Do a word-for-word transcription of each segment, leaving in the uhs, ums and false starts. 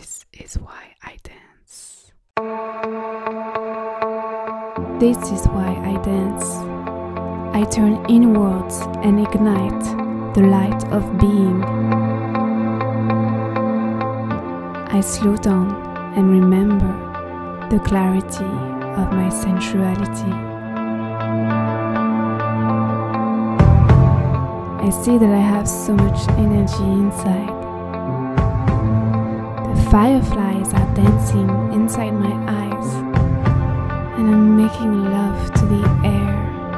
This is why I dance. This is why I dance. I turn inwards and ignite the light of being. I slow down and remember the clarity of my sensuality. I see that I have so much energy inside. The fireflies are dancing inside my eyes, and I'm making love to the air.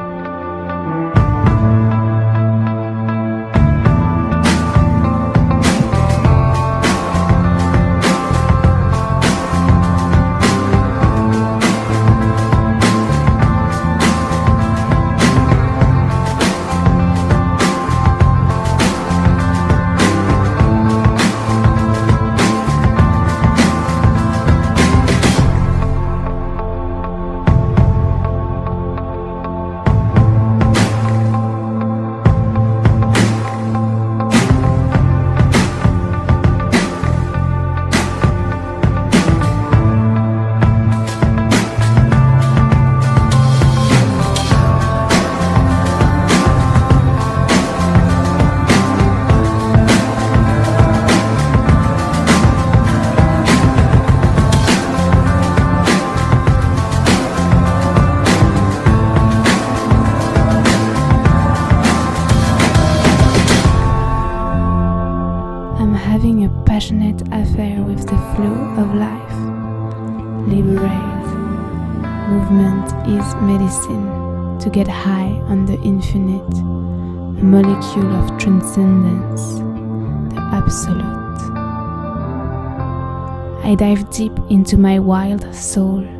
Having a passionate affair with the flow of life. Liberate. Movement is medicine to get high on the infinite, a molecule of transcendence, the absolute. I dive deep into my wild soul,